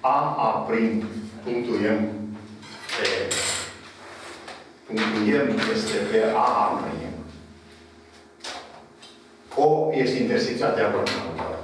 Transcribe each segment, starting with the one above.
A', punctul M, punctul M este pe A'. O este intersecția diagonală.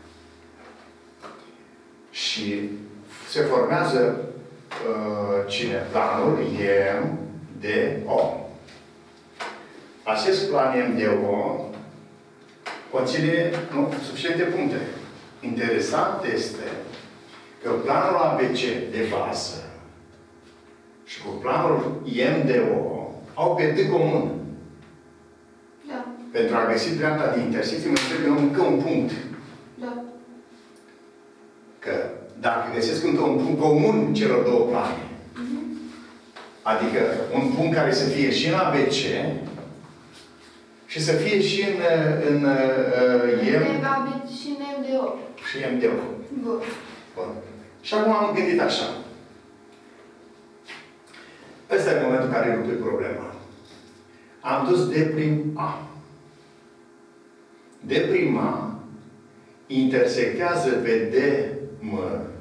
Și se formează cine? Planul M de O. Acest plan M de O conține suficiente puncte. Interesant este că planul ABC de bază și cu planul M de O au pe D comun. Da. Pentru a găsi dreapta de intersecție, mă trebuie încă un punct. Da. Că dacă găsesc încă un punct comun celor două plane, adică un punct care să fie și în ABC și să fie și în M. Și în M de O. Și M de O. Bun. Bun. Și acum am gândit așa. Ăsta e momentul în care rupe problema. Am dus D''A. D''A intersectează pe DM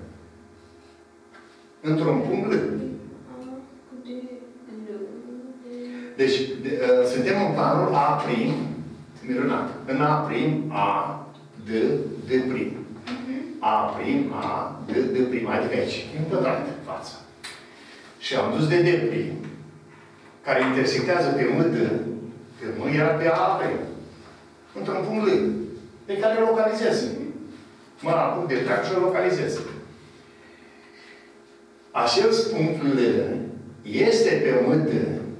într-un punct L. Deci, suntem în planul A', minunat. În A', A, D, D'. A', A, D, D', adică aici. E un pătrat în față. Și am dus de D', care intersectează pe M', că M era pe A', într-un punct L, pe care îl localizez. Mă apuc de drag și îl localizez. Acel punct L este pe M',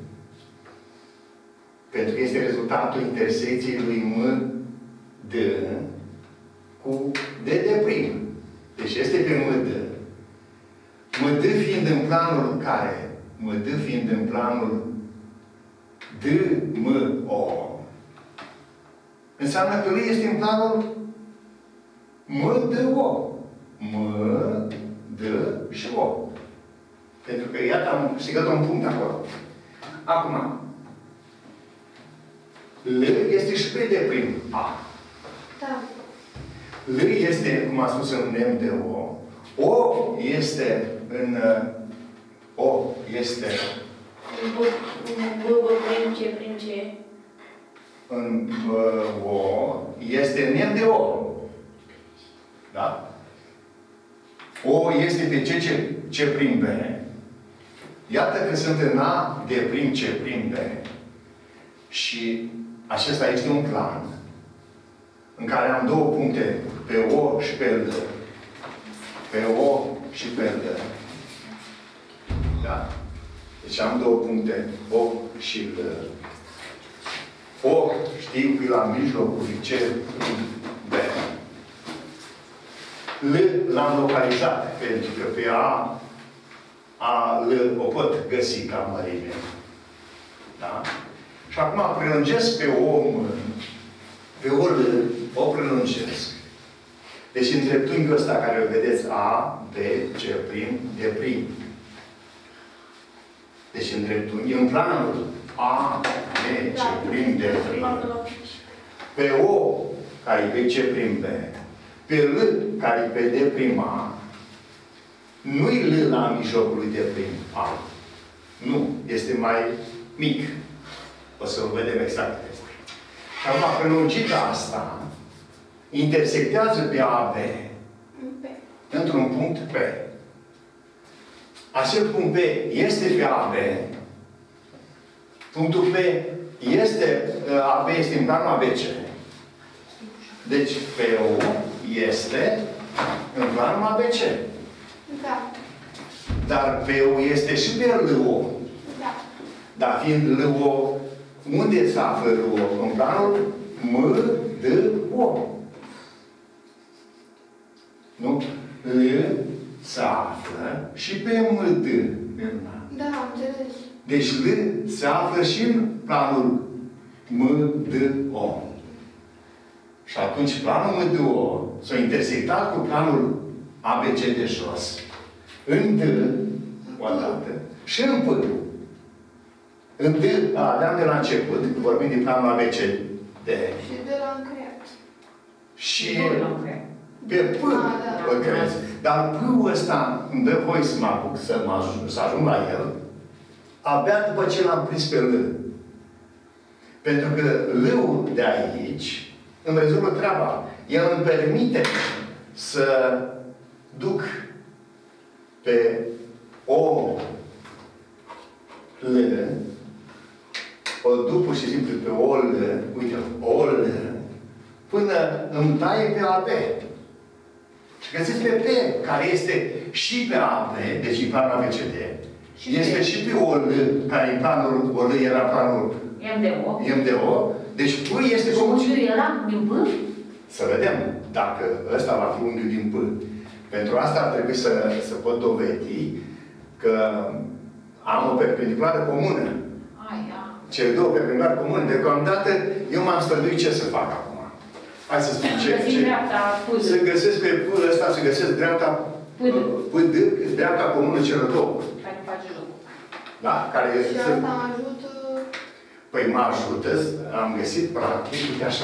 pentru că este rezultatul intersecției lui M', D cu D'. Deci este pe M'. M', fiind în planul care? M', fiind în planul D', înseamnă că lui este în planul M', M', D și O. Pentru că, iată, am câștigat un punct acolo. Acum, L este și pe D', Da. L este, cum a spus, în M de O. O este în... O este... În O este în M de O. Da? O este pe C', B. Iată că sunt în A de prim C', B. Și acesta este un plan în care am două puncte, pe O și pe L. Pe O și pe L. Da? Deci am două puncte, O și L. O știu că e la mijlocul C', B. L l-am localizat, pentru că pe L o pot găsi ca mărime. Da? Și acum prelungesc pe O, pe O, L, o prelungesc. Deci în dreptunghiul ăsta care îl vedeți, A, B, C', D'. Deci în dreptunghi, în planul A, B, C', D'. Pe O, care e pe C', B. Pe L, care e pe D', nu-i L la mijlocul lui D', A. Nu. Este mai mic. O să o vedem exact. Și acum, prelungită asta, intersectează pe AB într-un punct P. Acel punct P este pe AB. Punctul P este, AB este în planul ABC. Deci, PO este în planul ABC. Da. Dar PO este și pe LO. Da. Dar fiind LO, unde se află LO? În planul M-D-O. Nu? L se află și pe M-D. Da, am înțeles. Deci L se află și în planul M-D-O. Și atunci planul M-D-O s-a intersectat cu planul ABC de jos. În D, o dată, și în P. În D, aveam de la început, vorbim din planul ABC de... Și de la încreat. Și... Pe P îl crezi. Dar P-ul ăsta îmi dă voie să mă apuc, să ajung la el, abia după ce l-am prins pe L. Pentru că L-ul de aici îmi rezolvă treaba. El îmi permite să duc pe o L, o duc pur și simplu pe o L, uite, o L, până îmi taie pe AB. Și găsiți pe P, care este și pe AB, deci în planul ABCD, este și pe o L, care în planul, o L era planul MDO. Deci P este comun. Și unghiul era din P? Să vedem dacă ăsta va fi unghiul din P. Pentru asta ar trebui să pot dovedi că am o perpendiculară comună. Cele două perpendiculare comune. Deocamdată eu m-am străduit ce să fac acum. Hai să spun ce. Să găsesc pe P ăsta, să găsesc dreapta PD, dreapta comună celor două. Care face jocul. Da? Care și asta mă ajută... Păi mă ajută, am găsit practic, uite așa.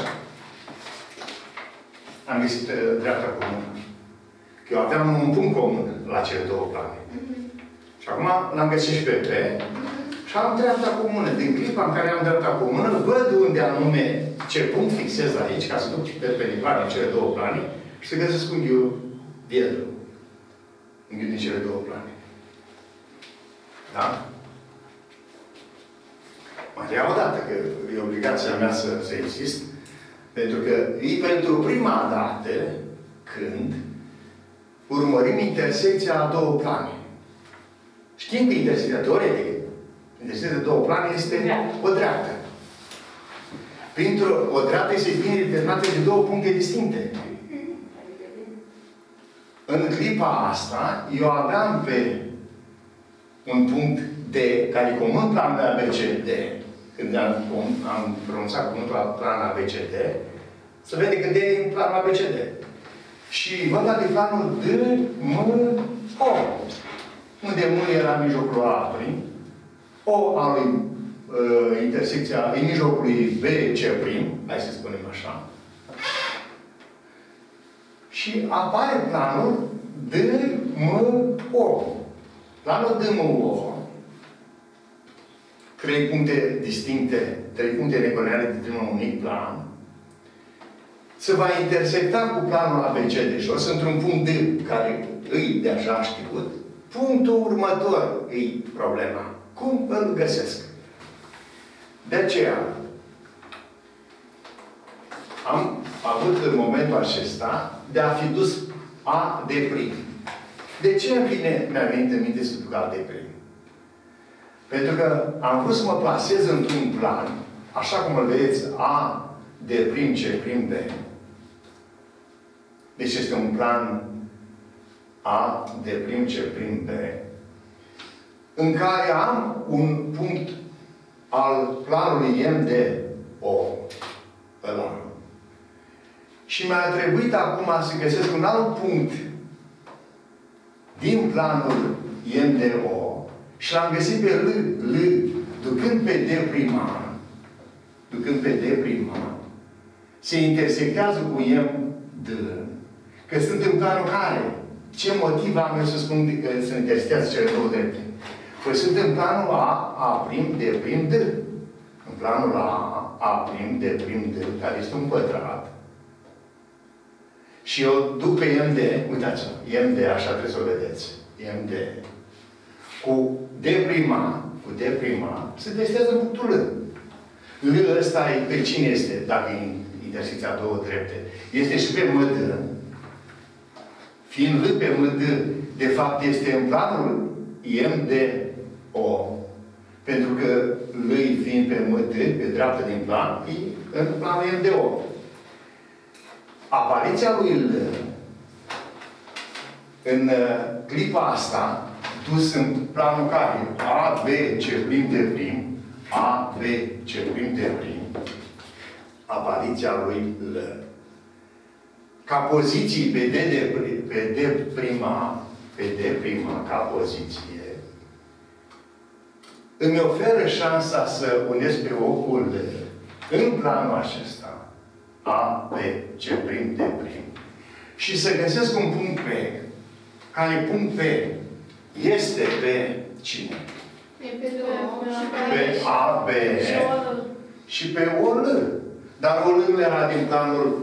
Am găsit dreapta comună. Că eu aveam un punct comun la cele două plane. Și acum l-am găsit și pe P. Și am dreapta comună. Din clipa în care am dreapta comună, văd unde anume ce punct fixez aici, ca să duc perpendicular în cele două plane, și să găsesc unghiul diedru. Unghiul din cele două plane. Da? Mai iau o dată, că e obligația mea să insist, pentru că e pentru prima dată când urmărim intersecția a două plane. Știm că intersecția teoretic, intersecția de două plane este o dreaptă. O dreaptă este bine determinată de două puncte distincte. În clipa asta, eu aveam pe un punct D, care e comun planul ABCD, când am pronunțat cuvântul plan ABCD, să vede că D e în planul ABCD. Și văd la planul D, M, O. Unde M era în mijlocul A', O a lui intersecția, în mijlocul lui B, C', hai să spunem așa. Și apare planul D, M, O. Planul D, M, O, trei puncte distincte, trei puncte necolineare dintr-un unic plan, se va intersecta cu planul ABC de jos, într-un punct D, care îi deja știut. Punctul următor îi problema. Cum îl găsesc? De aceea, am avut în momentul acesta de a fi dus A de prim. De ce mi-a venit în minte să duc A de prim? Pentru că am vrut să mă plasez într-un plan, așa cum îl vedeți, A de prim, C prim, B. Deci este un plan A de prim, C prim, B, în care am un punct al planului MDO, ăla. Și mi-a trebuit acum să găsesc un alt punct din planul MDO și l-am găsit pe L, ducând pe D prima, se intersectează cu MD, că sunt în planul care? Ce motiv am eu să spun că se intersectează cele două drepte? Păi sunt în planul A', D', D. În planul A', D', D, care este un pătrat. Și eu duc pe MD, uitați-vă, MD, așa trebuie să o vedeți. MD. Cu D', se testează punctul L. L ăsta, pe cine este, dacă e intersecția două drepte? Este și pe MD. Fiind L pe MD, de fapt este în planul MDO. Pentru că L fiind pe MD, pe dreapta din plan, e în planul MDO. Apariția lui L în clipa asta, dus în planul care? A, B, C', D', A, B, C', D', apariția lui L. Ca poziții pe D' ca poziție, îmi oferă șansa să unesc pe ocul L în planul acesta, A, B, C', D', și să găsesc un punct P, care punct P este pe cine? E pe două. Pe A, B și pe O, L. Dar O, L era din planul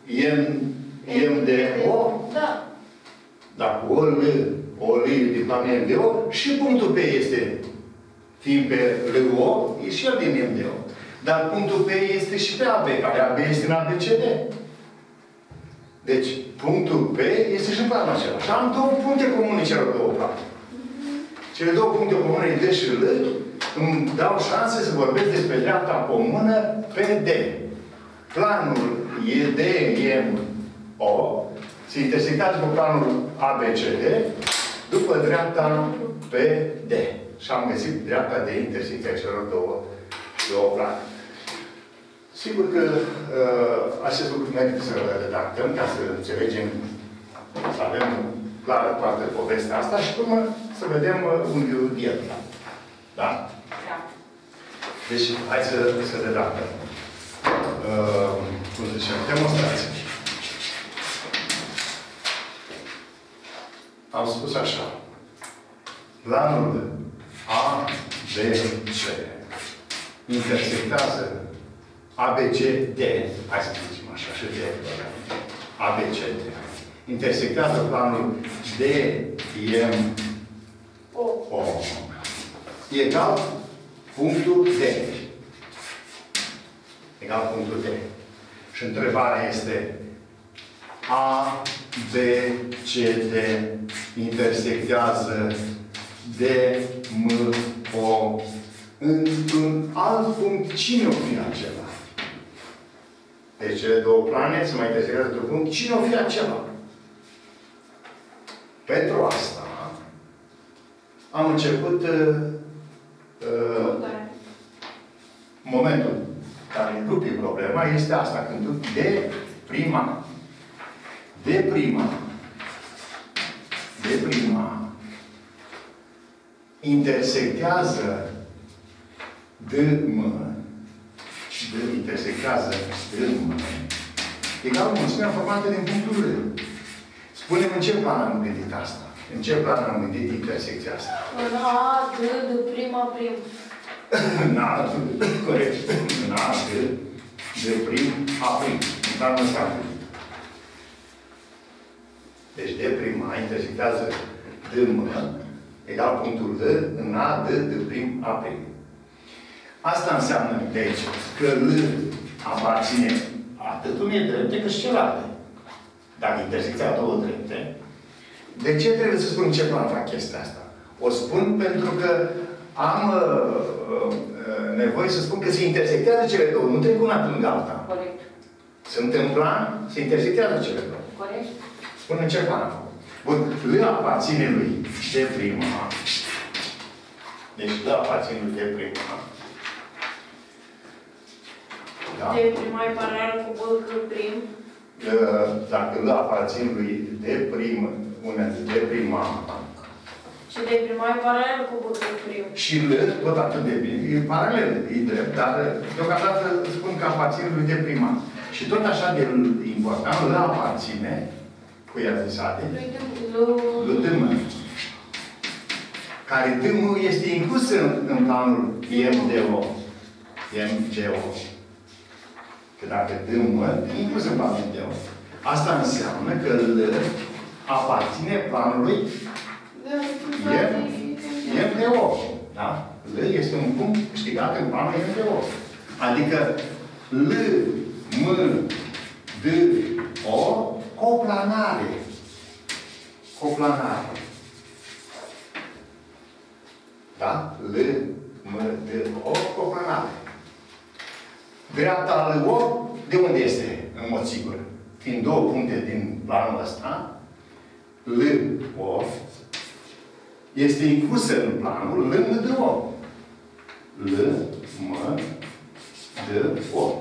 M de O? Da. Dacă O, L e din planul M de O și punctul P este, fiind pe L, O, e și el din M de O. Dar punctul P este și pe AB, care AB este în ABCD. Deci, punctul P este și în planul acela. Și am două puncte comune celor două plane. Cele două puncte comune, D și L, îmi dau șanse să vorbesc despre dreapta comună pe D. Planul e D, M, O, se intersectează cu planul ABCD după dreapta pe D. Și am găsit dreapta de intersecție a celor două plane. Sigur că acest lucru merită să redactăm ca să înțelegem, să avem clară toată povestea asta și urmă să vedem unghiul dietla. Da? Da. Deci, hai să redactăm. Cum zicem, demonstrație. Am spus așa. Planul A, B, C intersectează ABCD, hai să zicem așa, și D, ABCD. Intersectează planul D, M, O. Egal punctul D. Egal punctul D. Și întrebarea este A, B, C, D intersectează D, M, O într-un alt punct. Cine o fi acela? Deci cele două plane se mai intersectează într-un punct. Cine o fi acela? Pentru asta am început momentul care rupe problema este asta, când tu D prima intersectează intersectează D-M egal mulțimea formată din punctul R. Spune-mi în ce plan am gândit asta? În ce plan am gândit intersecția asta? În A, D, prima, prim. În A, corect. În A, D, prim, A prim. În planul ăsta am gândit. Deci D prima intersectează D-M egal punctul D în A, D prim, A prim. Asta înseamnă de aici că L aparține atât unei drepte cât și celelalte. Dacă intersecția două drepte, de ce trebuie să spun în ce plan fac chestia asta? O spun pentru că am nevoie să spun că se intersectează cele două. Nu trec una lângă alta. Corect. Sunt în plan, se intersectează cele două. Corect. Spun în ce plan am făcut. Bun. L aparține lui D prima. Deci L aparține lui D prima. Da? D prima e paralel cu B prim. Dacă L aparține lui D prim, D prima. Și D prima e paralel cu B prim. Și L, tot atât de bine. E paralel, e drept, dar deocamdată spun că aparține lui D prima. Și tot așa de important, L aparține, cu ea zisate, lui D-M. Care D-M este inclus în planul M-D-O. M-G-O. Că dacă D-M e inclus în planul M-D-O. Asta înseamnă că L aparține planului M-D-O. Da? L este un punct câștigat în planul M-D-O. Adică L, M, D, O, coplanare. Coplanare. Da? L, M, D, O, coplanare. Dreapta L, O, de unde este? În mod sigur. Fiind două puncte din planul ăsta, L, O, este inclusă în planul L, M, D, O. L, M, D, O.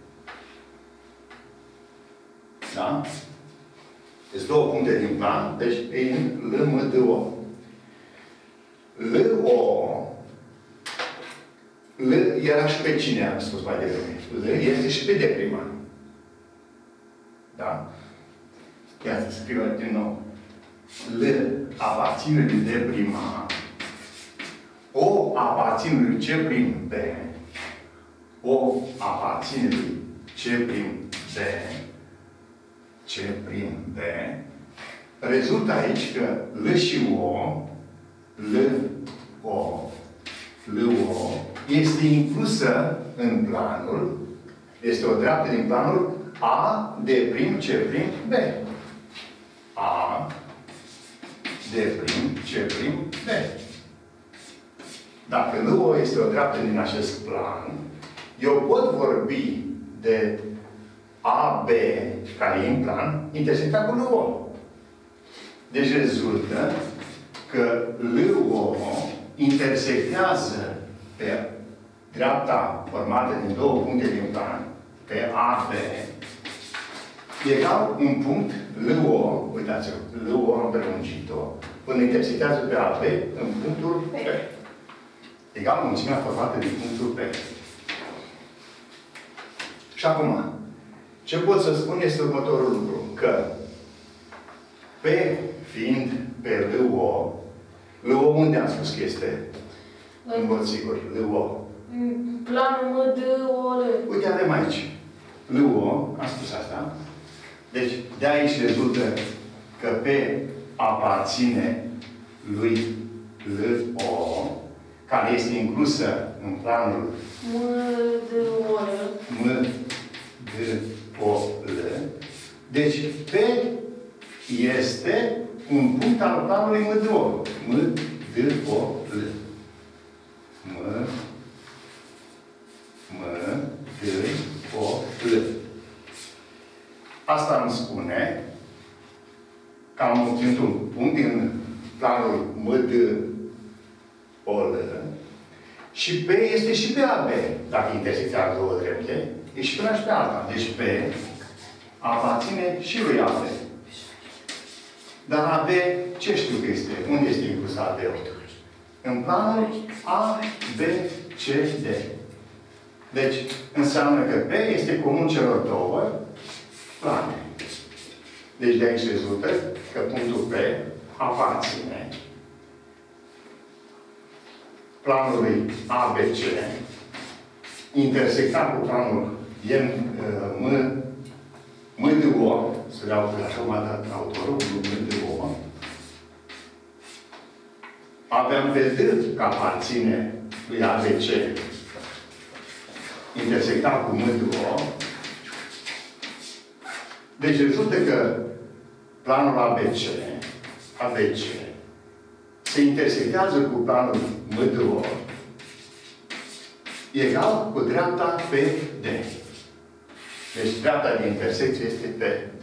Da? Sunt două puncte din plan, deci e în L, M, D, O. L, O, L era și pe cine am spus mai devreme. L este și pe D prima. Da? Ia să scriu din nou. L aparține lui D prima. O aparține lui C prim B. O aparține lui C prim B. C prim B. Rezultă aici că L și O, L-O este inclusă în planul, este o dreaptă din planul A, D prim, C prim, B. A, D prim, C prim, B. Dacă L-O este o dreaptă din acest plan, eu pot vorbi de AB, care e în plan, intersectat cu L-O. Deci rezultă că L-O intersectează pe dreapta formată din două puncte din plan, pe AB, egal un punct L-O, uitați-vă, L-O am prelungit-o, până intersectează pe AB în punctul P. Egal mulțimea formată din punctul P. Și acum, ce pot să spun este următorul lucru, că P fiind pe L-O, L-O unde am spus că este? În mod sigur, L-O. Planul M-D-O-L. Uite, avem aici. L-O, am spus asta. Deci, de aici rezultă că P aparține lui L-O, care este inclusă în planul M-D-O-L. M-D-O-L. Deci, P este un punct al planului M-D-O. M-D-O-L. M-D-O-L. Asta îmi spune că am obținut un punct din planul M-D-O-L și P este și pe AB. Dacă intersectează două drepte, e și pe una și pe alta. Deci P aparține și lui AB. Dar AB, ce știu că este? Unde este inclus AB-ul? În planul A, B, C, D. Deci, înseamnă că P este comun celor două plane. Deci, de aici rezultă că punctul P aparține planului ABC, intersectat cu planul M-D-O, să le iau așa cum a dat autorul, M-D-O. Aveam pe D că aparține lui ABC, intersectat cu M-D-O. Deci rezultă că planul ABC se intersectează cu planul M-D-O egal cu dreapta pe D. Deci dreapta de intersecție este pe D.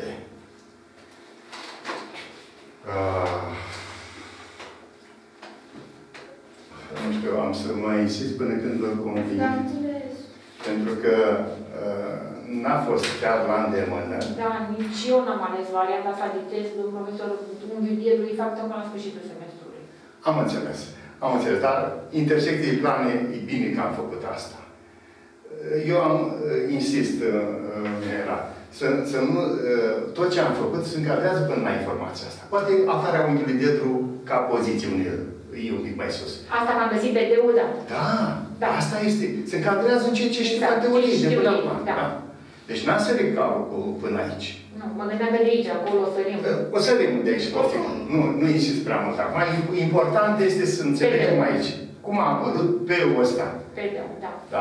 Nu știu, am să mai insist până când vă conving. Da, înțeles. Pentru că n-a fost chiar la îndemână. Da, nici eu n-am ales varianta asta de test, profesor, unghiulietului, fapt până la sfârșitul semestrului. Am înțeles. Am înțeles. Dar intersecții plane, e bine că am făcut asta. Eu am, insist, Mihela, să nu, tot ce am făcut se încadrează până la informația asta. Poate aflarea unghiului dietru ca poziție unde e un pic mai sus. Asta m-am găsit pe DU, da. Da, asta este. Se încadrează în ceea ce știu ca teorie de până acum. Da. Deci n-am sărit calculul până aici. Nu, mă gândeam că de aici, acolo o sărim. O sărim de aici, poftim. Nu insist prea mult acum. Important este să înțelegem aici. Cum a apărut P-ul ăsta. P-ul, da. Da?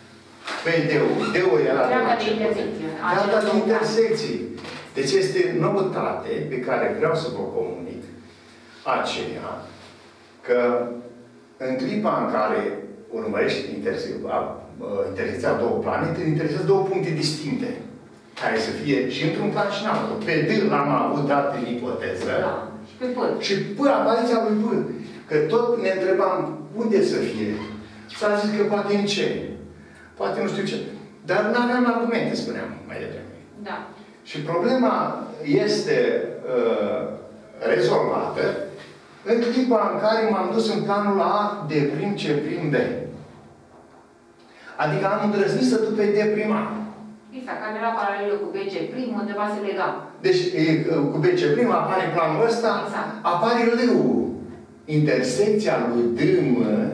D-ul era dreapta de intersecție. Dreapta de intersecție. Deci este noutate pe care vreau să vă comunic aceea că în clipa în care urmărești intersecția două plane, te interesează două puncte distincte, care să fie și într-un plan și în altul. Pe D l-am avut dat în ipoteză. Da. Și pe P. Și P, apariția lui P. Că tot ne întrebam unde să fie. S-a zis că poate în ce. Poate nu știu ce. Dar nu aveam argumente, spuneam mai devreme. Da. Și problema este rezolvată în clipa în care m-am dus în planul A, D', C', B. Adică am îndrăznit să duc pe D'. Exact, care era paralelă cu BC prim, undeva se lega. Deci, cu BC prim apare planul ăsta, Exact. apare lâul. Intersecția lui DM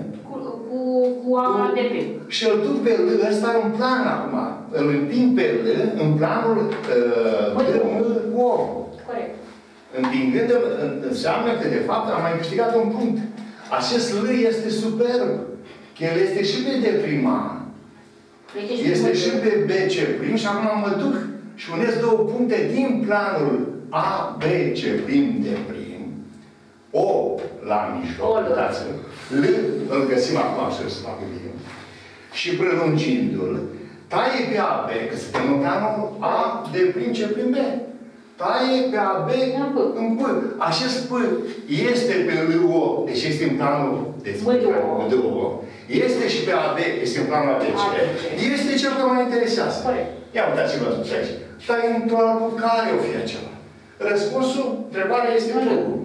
Cu A de prim. și îl duc pe L ăsta în plan acum. Îl împing pe L în planul DM O. Corect. Împingând-l înseamnă că, de fapt, am mai câștigat un punct. Acest L este superb. Că el este și pe D prima. Este și pe BC prim și acum mă duc și unesc două puncte din planul A, B, C prim, D prim. O la mijloc. Uitați-vă. L îl găsim acum și să fac bine. Și prelungindu-l, taie pe AB, că suntem în planul A, D prim, C prim, B. Taie pe AB în P. Acest P este pe LO, deci este în planul MDO. Este și pe AB, este în planul ABC. Este cel care mă interesează. Ia uitați-vă aici. Stai într-o albă, care o fi acela? Răspunsul, întrebarea este P-ul.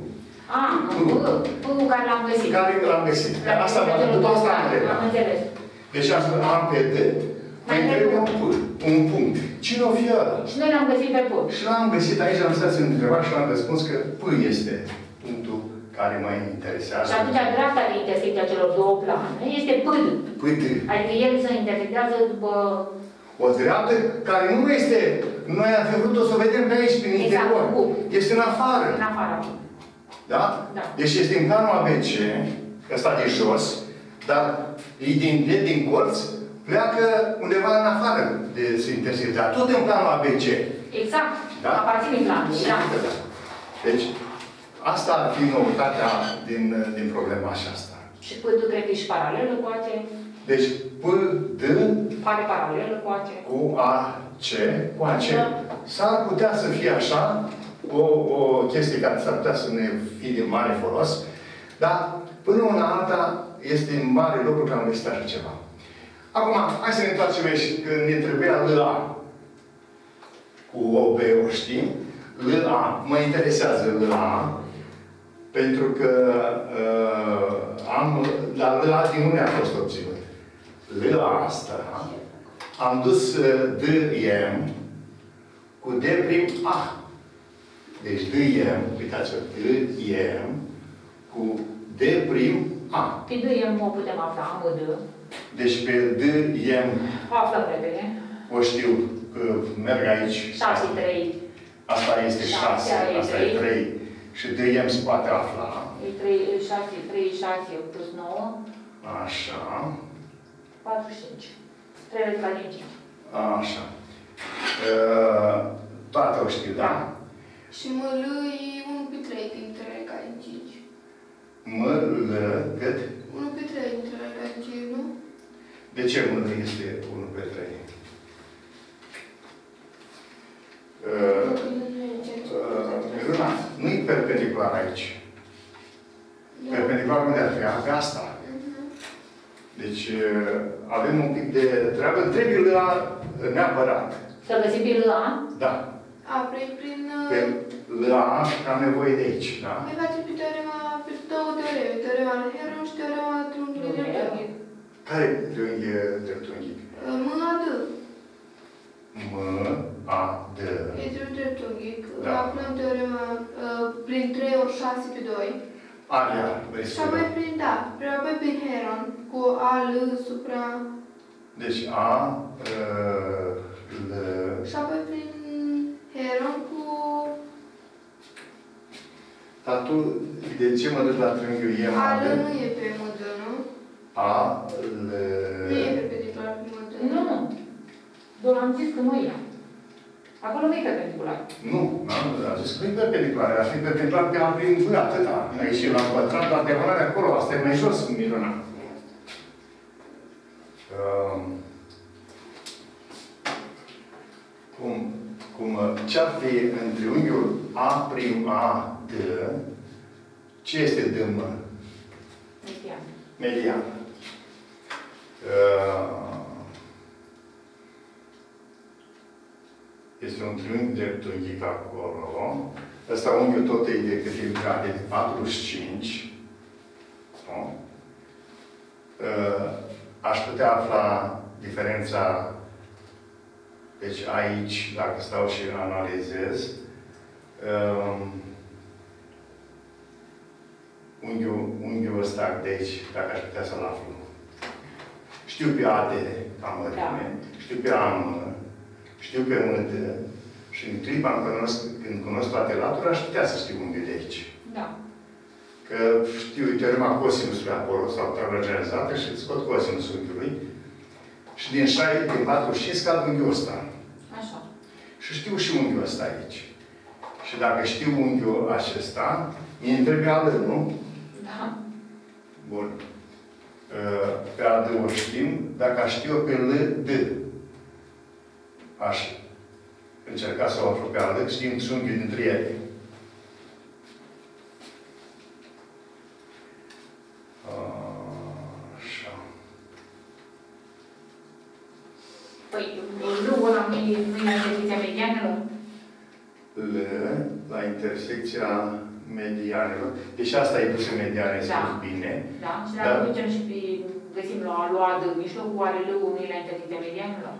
P-ul care l-am găsit. Care l-am găsit. Asta, după asta am înțeles. Deci am pe D. Mai trebuie un punct. Cine o fi ăla? Și noi l-am găsit pe P. Și l-am găsit aici, am stat să întrebat și l-am răspuns că P este punctul care mă interesează. Și atunci dreapta de intersecția celor două plane este P. Adică el se intersectează după... O dreaptă care nu este... Noi am fi vrut-o să o vedem pe aici, prin interior. Este în afară. În afară. Da? Da. Deci este în planul ABC, ăsta de jos, dar din colț, pleacă undeva în afară de se intersectează. Dar tot în planul ABC. Exact. Da? Aparține planului. Da. Deci, asta ar fi noutatea din problema aceasta. Și P, cred că e și paralelă cu AC. Deci, P, D... Pare paralelă cu AC. Cu AC, cu AC. S-ar putea să fie așa, o chestie care s-ar putea să ne fie de mare folos, dar până una alta este în mare lucru că am găsit așa ceva. Acum, hai să ne întoarcem aici, că ne trebuia LA. Cu OB, o știm. LA, mă interesează LA, pentru că la LA din unde a fost obținut? LA asta, am dus DM cu D prim A. Deci DM, uitați-vă, DM cu D prim A. Pe DM o putem afla, am o D. Deci pe DM O aflăm repede. o știu că merg aici. 6, 3. Asta este 6, asta e 3. Și DM se poate afla. E 3, 6, 3, 6 plus 9. Așa. 4, 5. 3 letra din 5. Așa. Toate o știu, da? Și ML e 1 pe 3 dintre leca din 5. ML, cât? 1 pe 3 dintre leca din 5, nu? De ce ML este 1 pe 3? Miruna, nu-i perpendicular aici. Perpendicular unde ar fi? Pe asta. Deci, avem un pic de treabă. Trebuie neapărat. Să găsim pe LA? Da. Prin... Pe am nevoie de aici, da? Mai face pe teorema, pe două teoreme. Teorema lui Heron și teorema triunghiului dreptunghic. Care triunghi dreptunghic? M-A-D. M-A-D. E dreptunghic. Da. Aflăm teorema prin 3 ori 6 pe 2. Aria, vrei să Și apoi prin, da, apoi prin Heron, cu A, L, supra... Deci A, L... Și apoi prin Heron cu... Dar tu, de ce mă duci la triunghiul E, A, M-A-D? L nu e pe M-D, nu? A, L... Nu e perpendicular pe M-D. Nu. Doar am zis că nu e. Acolo nu e perpendicular. Nu, am zis că nu e perpendicular. Ar fi perpendicular pe A prin V, atâta. Aici e la pătrat, la diagonale acolo. Asta e mai jos, Miruna. Ce-ar fi în triunghiul A', A', D, ce este D, mă? Median. Median. Este un triunghi dreptunghic acolo. Ăsta unghiul tot e de câte grade? De 45. Nu? Aș putea afla diferența Deci aici, dacă stau și analizez, unghiul ăsta de aici, dacă aș putea să-l aflu. Știu pe AD ca mărime, știu pe AM, știu pe MD și în clipa când cunosc toate laturi, aș putea să știu unghiul de aici. Da. Că știu teorema cosinusului acolo, sau tabla generalizată, și scot cosinusul unghiului. Și din 4 și scad unghiul ăsta. Așa. Și știu și unghiul ăsta aici. Și dacă știu unghiul acesta, mi-e trebuie AD, nu? Da. Bun. Pe AD o știm. Dacă aș știu pe LD, aș încerca să o aflu pe AD, știm unghiul dintre ele. Așa. Păi, lâul ăla nu-i la intersecția medianelor? La intersecția medianelor. Deci asta e dusă mediane, spus bine. Da. Și dacă ducem și găsim la A de mijlocul, oare lâul nu e la intersecția medianelor?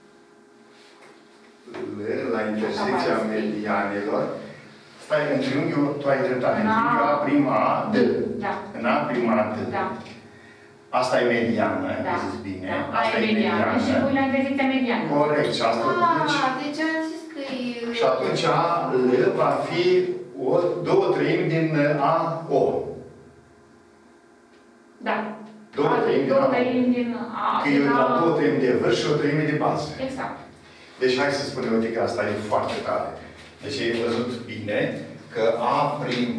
La intersecția medianelor. Stai, în triunghiul, tu ai dreptate. În triunghiul A prima A, D. Da. În A prima A, D. Da. Asta e mediană, da. zis bine. Da. Asta e mediană și pui la intersecția mediană. Corect. Și asta deci am zis că e... Și atunci L va fi 2/3 din AO. Da. 2/3 din A. Că eu dau 2/3 de vârf și 1/3 de bază. Exact. Deci hai să spunem, uite că asta e foarte tare. Deci ai văzut bine că A prim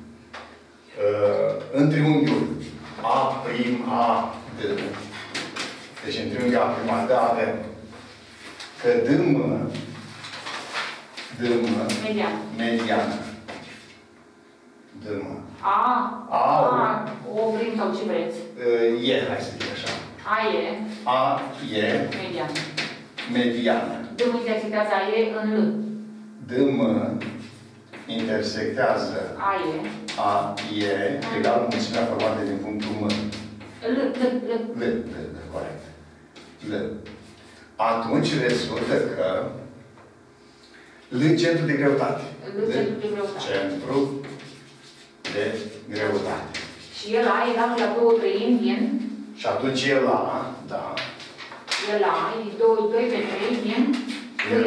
în triunghiul A prim A D. Deci în triunghiul A prim A D avem că mediană. A, o prim sau ce vreți? E, hai să zic așa. A e mediană. D intersectează A e în L. D intersectează A e egal mulțimea formată din punctul M. L, corect. L. Atunci rezultă că L centru de greutate. Centru de greutate. Și el A egal la 2/3 din... Și atunci el A, da. El A e 2/3 din L.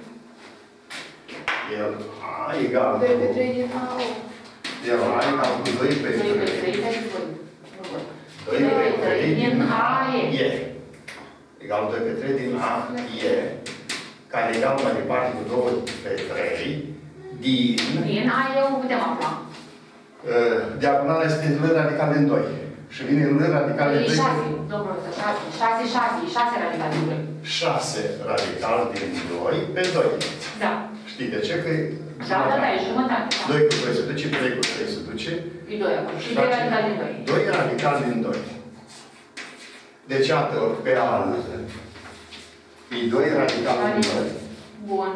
El A egal cu... 2/3 din AO. El A egal cu 2/3. 2/3 din A e. Egal 2/3 din A e. Care egal mai departe cu 2/3 din... Din A e o putem afla. Diagonala este L radical din 2. Și vine L radical din 2. E 6, domnul ăsta, 6 radical din 2. 6 radical din 2 pe 2. Da. Știi de ce? Că e Da, e jumătate. 2 cu 2 se duce, 3 cu 3 se duce. E 2 acolo. Și 2 radical din 2. 2 radical din 2. Deci, iată, pe A e 2 radical din 2. Bun.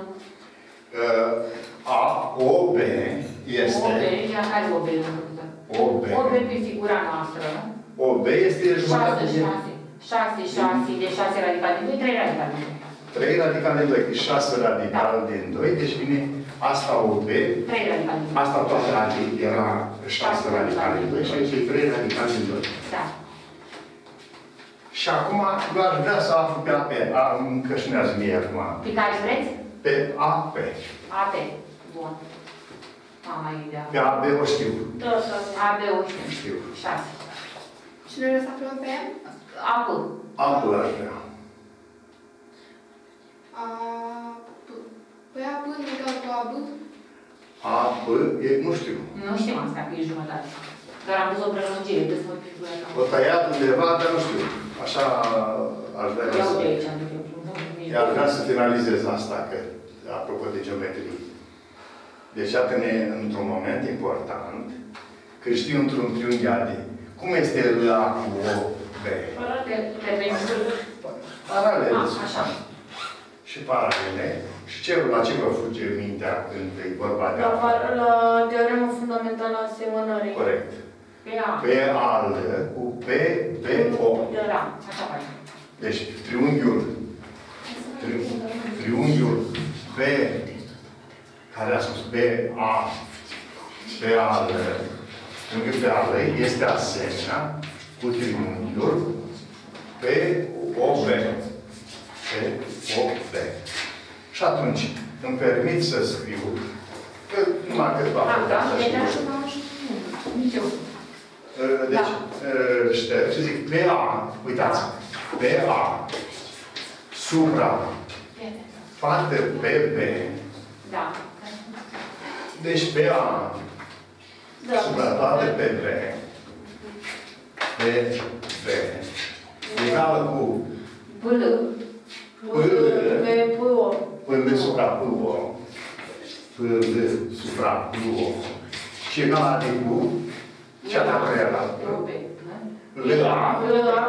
OB este... OB, ia care OB? OB. OB pe figura noastră. OB este jumătate din... 6, de 6 radical din 2, 3 radical din 2. 3 radical din 2, 6 radical din 2, deci vine asta OB. 3 radical din 2. Asta toată era 6 radical din 2 și aici e 3 radical din 2. Da. Și acum eu aș vrea să aflu pe AP. Îmi cășnează mie acum. Pe care vreți? Pe AP. AP. Bun. Am mai idea. Pe AB o știu. AB o știu. Știu. 6. Și noi să aflăm pe AP. AP aș vrea. Păi AP nu egal cu AB? AP e, nu știu. Nu știm asta, că e jumătate. Dar am văzut o prelungire, deci mă fi O tăiat undeva, dar nu știu. Așa aș vrea Iau să... de aici, adică. Aș vrea să finalizez asta, că, apropo de geometrie. Deci, iată-ne într-un moment important, că știu într-un triunghi AD. Cum este LA cu OB? Paralele. Așa. Și paralele. Și la ce vă fuge mintea când e vorba de La teorema fundamentală a asemănării. Corect. Pe A. Pe AL cu PBO. Da, așa face. Deci triunghiul triunghiul P, care a spus PA, PAL, triunghiul PAL este asemenea cu triunghiul POB. POB. Și atunci, îmi permit să scriu, că numai câteva putea să scriu. Deci, șterg și zic PA, uitați, PA, supra, parte PB. Da. Deci PA, supra parte PB, PB, egală cu PL. PL supra PO, PL supra PO. Și egală cu cea de-a treia la LA,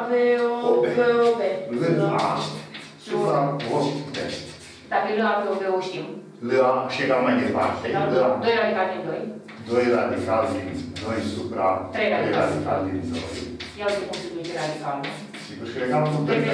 LA, supra OB. Dacă LA pe OB o știm. LA și egal mai departe. 2 radical din 2. 2 radical din 2 supra 3 radical din 2. Ia uite cum se duce radical. Sigur și egal cu 2.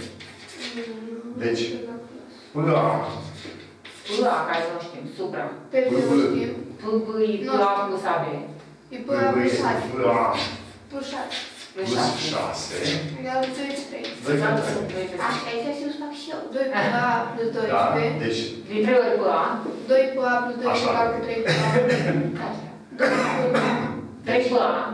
Deci, LA. LA care nu știm, supra. Pe ce nu știm? LA plus AB. E până plus 6. LA Plus 6. plus 6. Egal 2 pe 3. 2 pe 3. Așa, e să fac și eu. 2 pe A plus 2 Da, pe... deci... Din 3 ori pe A. 2 pe A plus 2 Așa. egal cu 3 pe A. 3 pe A.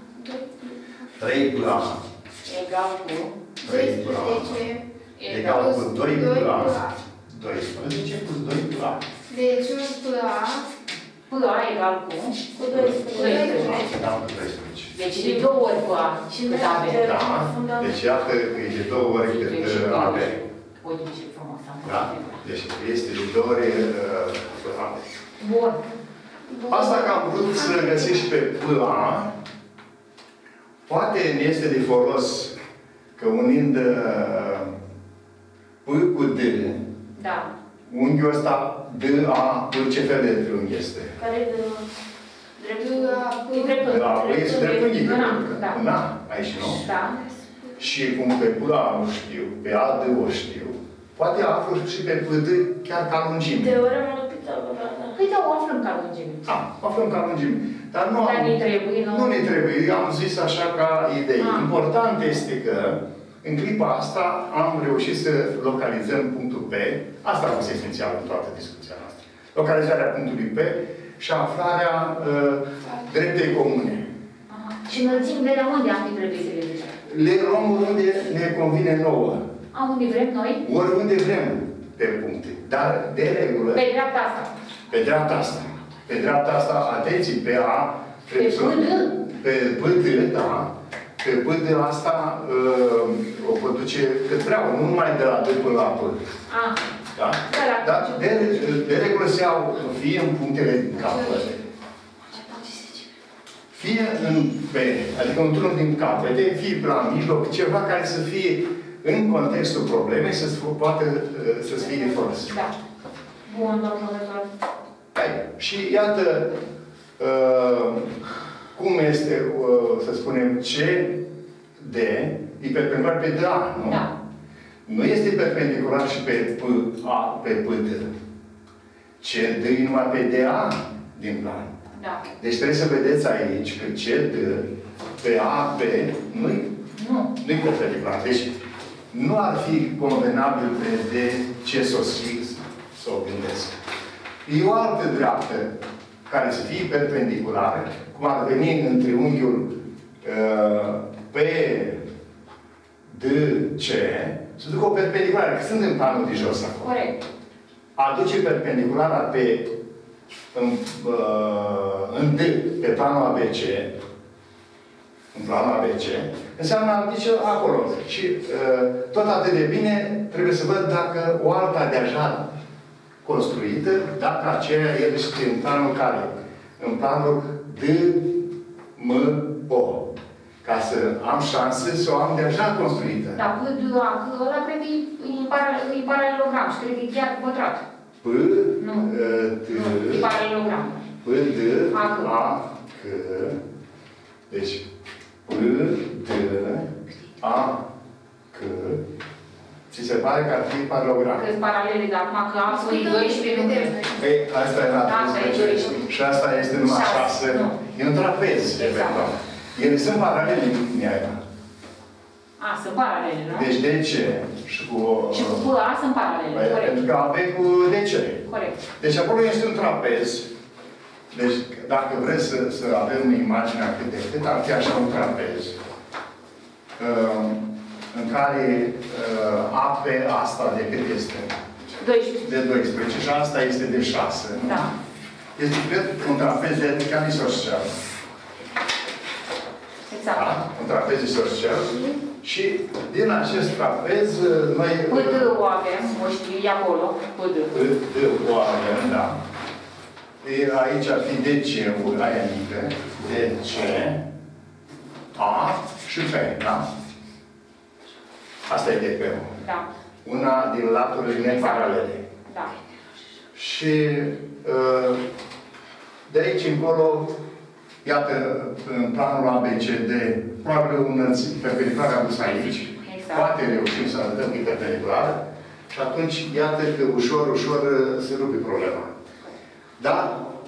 3 pe A. Egal cu... 12 Egal cu 2 pe A. 12 12 plus 2 pe A. Deci 1 pe A P A egal cu... cu 12. Da, cu 12. Deci de 2 ori pe A. Și cât AB. Da, deci iată că e de 2 ori cât AB. Uite ce frumos am Da, făcut. deci este de 2 ori AB. Bun. Asta că am vrut să găsești pe PA, poate ne este de folos că unind P cu D, Da. unghiul ăsta DA, ce fel de triunghi este? Care de dreptul E dreptul. Da, este dreptunghic. Da. Da, aici nu. Da. Și cum pe PA o știu, pe AD o știu, poate aflu și pe PD chiar ca lungime. Teorema lui Pitagora, da. Păi da, o aflăm ca lungime. Da, aflăm ca lungime. Dar nu Dar am... ne trebuie, nu? Nu ne trebuie. Eu am zis așa ca idee. Ah. Important este că în clipa asta am reușit să localizăm punctul P. Asta a fost esențial în toată discuția noastră. Localizarea punctului P și aflarea dreptei comune. Aha. Și înălțimile la unde am fi trebuit să le ducem? Le luăm unde ne convine nouă. A, unde vrem noi? Oriunde vrem pe puncte. Dar, de regulă, Pe dreapta asta. pe dreapta asta. Pe dreapta asta, atenție, pe A. Pe PD? Pe PD, da. Pe PD asta o pot duce cât vreau, nu numai de la D până la P. Ah. Da? Dar de regulă se iau fie în punctele din capăt, fie în P, adică într-unul din capete, fie pe la mijloc, ceva care să fie în contextul problemei, să poată să fie de folos. Da. Bun, domnul profesor. Și iată cum este, să spunem, CD, e perpendicular pe DA, nu? Da. Nu este perpendicular și pe PA, pe PD. CD e numai pe DA din plan. Da. Deci trebuie să vedeți aici că CD pe AB nu-i perpendicular. Deci nu ar fi convenabil pe D ce să o gândesc. E o altă dreaptă care să fie perpendiculară, cum ar veni în triunghiul PDC, să ducă o perpendiculară, că sunt în planul de jos acolo. Corect. Aduce perpendiculara pe în D, pe planul ABC, în planul ABC, înseamnă aduce acolo. Și tot atât de bine trebuie să văd dacă o alta deja construită, dacă aceea este în planul care? În planul DMO. Ca să am șanse să o am deja construită. Da, ăla cred că e paralelogram și cred că e chiar pătrat. Nu. E paralelogram. P, D, A, C. Deci, P, D, A, C. Ți ți se pare că ar fi paralogram. Că-s paralele, dar acum că am spui 12 nu cred. Păi, asta era Asta e 12. și asta este numai 6. E un trapez, eventual. Ele sunt paralele în linia aia. A, sunt paralele, nu? Deci de ce? Și cu A sunt paralele, corect. pentru că avem cu DC. Corect. Deci acolo este un trapez. Deci dacă vreți să avem imaginea cât de cât, ar fi așa un trapez. În care AP asta de cât este? 12. De 12 și asta este de 6. Da. Este un trapez vertical isoscel. Exact. Da? Un trapez isoscel. Și din acest trapez noi... PD o avem, o știi acolo, PD. PD o avem, da. Aici ar fi DC-ul, aia mică. DC, A și P, da? Asta e DP-ul. Da. Una din laturile neparalele. Da. Și de aici încolo, iată, în planul ABCD, probabil perpendicular am dus aici. Exact. Poate reușim să arătăm că e perpendicular. Și atunci, iată că ușor, ușor se rupe problema. Dar,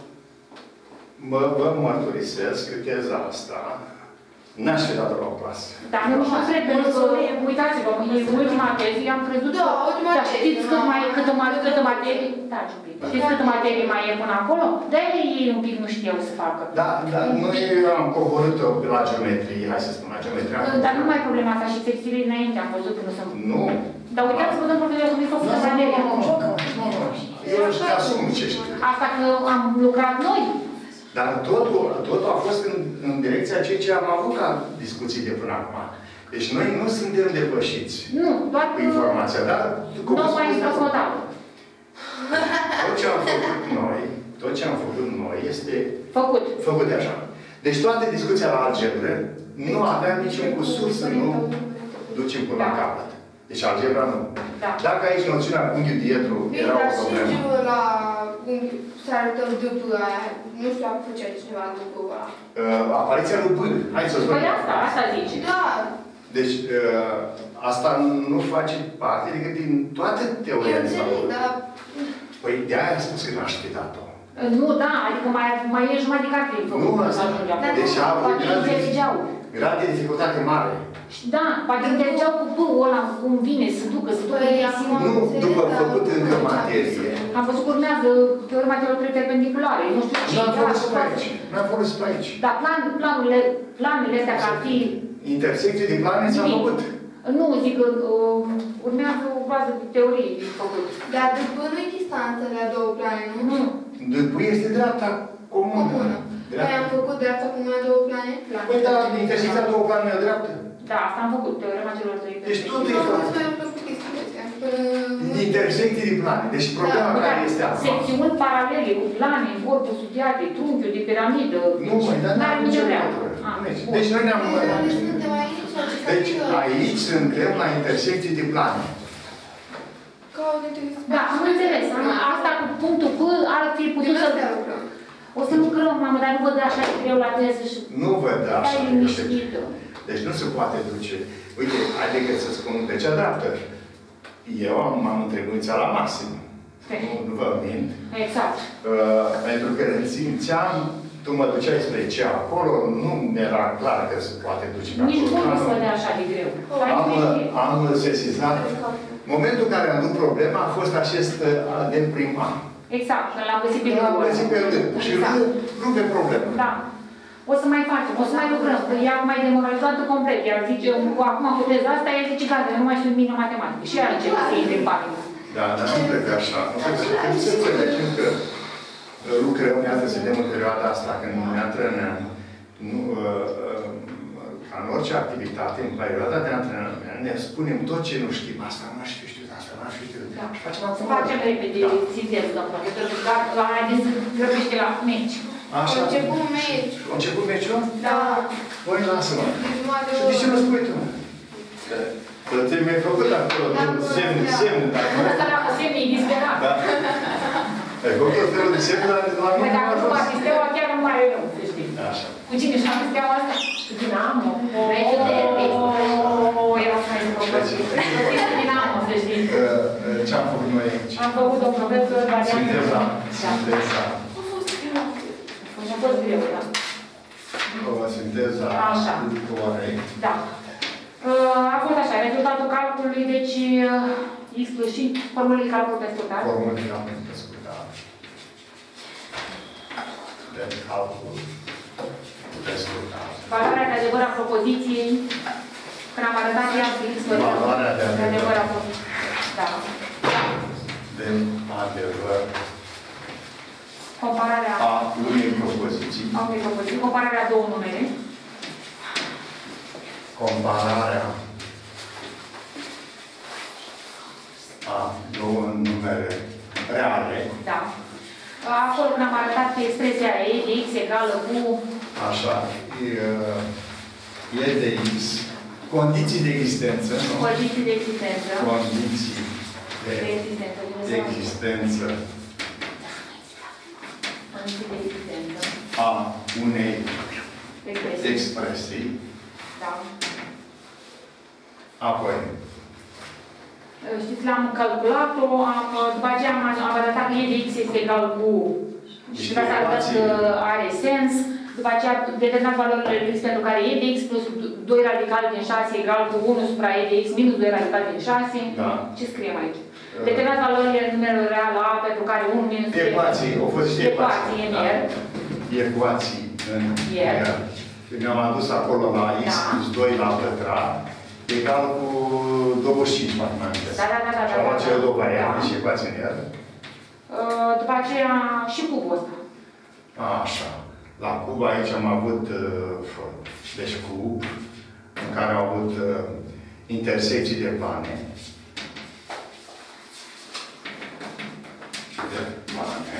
vă mărturisesc că teza asta n-aș fi dat-o la o clasă. Dar nu cred, pentru că, uitați-vă, e ultima teză, eu am crezut că... Da, știți câtă materie... Da, știți câtă materie mai e până acolo? De-aia ei un pic nu știau să facă. Da, dar noi am coborât-o la geometrie, hai să spun, la geometrie. Dar nu mai e problema asta și secțiile înainte am văzut că nu sunt... Nu. Dar uitați-vă, domnul profesor, cum e făcută materia. Eu își asum ce știu. Asta că am lucrat noi. Dar totul a fost în direcția ceea ce am avut ca discuții de până acum. Deci noi nu suntem depășiți. Nu, doar cu informația, dar... Nu mai transmotat. Tot ce am făcut noi este... Făcut de așa. Deci toată discuția la algebră nu aveam niciun cusur să nu ducem până la capăt. Deci algebra nu. Da. Dacă aici noțiunea unghiul dietru era o problemă... Dar și la unghiul, să arătăm după aia, nu știu dacă făcea cineva după ăla. Apariția lui B. Hai să spun. Păi asta zice. Da. Deci, asta nu face parte decât din toate teoria. Eu înțeleg, dar... Păi de-aia am spus că n-aș fi dat-o. Nu, da, adică mai e jumătate de carte. Nu, asta. Deci a avut grad de dificultate mare. Da, poate înțelegeau cu B-ul ăla, cum vine, să ducă Nu, după făcut încă materie. Am văzut că urmează teorema teoriei perpendiculare, nu știu ce. N-am folosit aici. N-am folosit aici. Dar planurile astea ca fi... Intersecții de plane s-au făcut. Nu, zic că urmează o bază de teorie făcut. Dar după nu-i distanță la două plane, nu? Nu. După este dreapta comună. Noi am făcut dreapta comună la două plane? Păi da, intersecția două plane e dreaptă. Da, asta am făcut, teorema celor trei. Deci totul e făcut. Intersecții de plane. Deci problema care este acum. Secțiuni paralele cu plane, corpul studiate, trunchiul de piramidă. Nu, măi, dar n-are nicio legătură. Deci noi ne-am... Deci aici suntem la intersecții de plane. Da, am înțeles. Asta cu punctul P ar fi putut să... O să lucrăm, mamă, dar nu văd așa de greu la teză și... Nu văd așa de liniștită. Deci nu se poate duce. Uite, haideți să spun pe cea dreaptă. Eu m-am întrebuit la maxim. Nu vă mint. Exact. Pentru că simțeam, tu mă duceai spre ce acolo, nu mi-era clar că se poate duce acolo. Nici nu se vede așa de greu. Am sesizat. Momentul în care am dat problema a fost acest de prima. Exact, că l-am găsit pe rând. L-am găsit pe rând. Și rupe problema. Da. O să mai facem, o să mai lucrăm. Că ea mai demoralizată complet. Iar zice, acum cu teza asta, ea zice, gata, eu nu mai știu nimic în matematică. Și ea începe să intre în panică. Da, dar nu cred că așa. Când se înțelegem că lucrăm, iată, să vedem în perioada asta, când ne antrenăm, ca în orice activitate, în perioada de antrenament, ne spunem tot ce nu știm. Asta nu știu, asta nu știu. Și facem acum. Facem repede, sinteză, domnul profesor, că haideți să grăbește la meci. Așa. Început meci. Început meciul? Da. Păi, lasă-mă. Și de ce nu spui tu? Că ți mi-ai făcut acolo semn, Asta la semn e disperat. Da. Ai făcut tot felul de semn, dar la mine nu a ajuns. Dacă nu steaua, chiar nu mai e rău, să știi. Așa. Cu cine și-am steaua asta? Cu Dinamo. Meciul de era mai de probleme. Dinamo, să știi. Am făcut o profesor variantă. Sinteza. Sinteza. A fost greu. A fost greu, da. Sinteza. Așa. Corect. Da. A fost așa, rezultatul calculului, deci X plus și formulele de calcul pe scurtat. Formulele de calcul pe scurtat. De calcul pe scurtat. Valoarea de adevăr a propoziției, când am arătat ea, Valoarea de adevăr a fost. Da. De adevăr Compararea a unei propoziții. A unei propoziții. Compararea a două numere. Compararea a două numere reale. Da. Acolo când am arătat expresia E de X egală cu... Așa. E de X. Condiții de existență, nu? Condiții de existență. Condiții de existență. existență Condiții de existență. a unei Expresii. expresii. Da. Apoi, Știți, l-am calculat-o, după aceea am arătat că E de X este egal cu... Și după aceea arătat că are sens. După aceea, determinat valorile X pentru care E de X plus 2 radicali din 6 egal cu 1 supra E de X minus 2 radicali din 6. Da. Ce scriem aici? Determinat valorile numerelor real A pentru care 1 minus 2... ecuații. Au fost niște ecuații în el. Ecuații în el. Ne-am adus acolo la X plus 2 la pătrat, egal cu 25, mai amintesc. Da. Și am luat cele două variante și ecuații în el. După aceea și cubul ăsta. Așa. La cub aici am avut, deci cub, în care au avut intersecții de plane. De plane.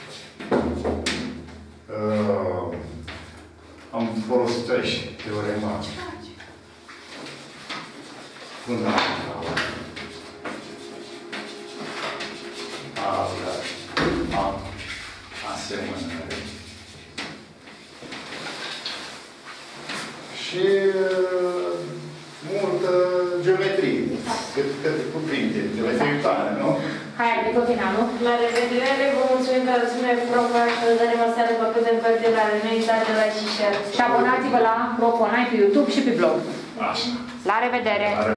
Am folosit aici teorema. Fundamentală. A asemănării. Și multă geometrie. Cât cuprinde, geometrie, nu? Hai, de tot finalul. La revedere, vă mulțumim că ați spune profa și vă dăm o seară făcută în continuare. Nu uitați de like și share. Și abonați-vă la Profonai pe YouTube și pe blog. Așa. La revedere!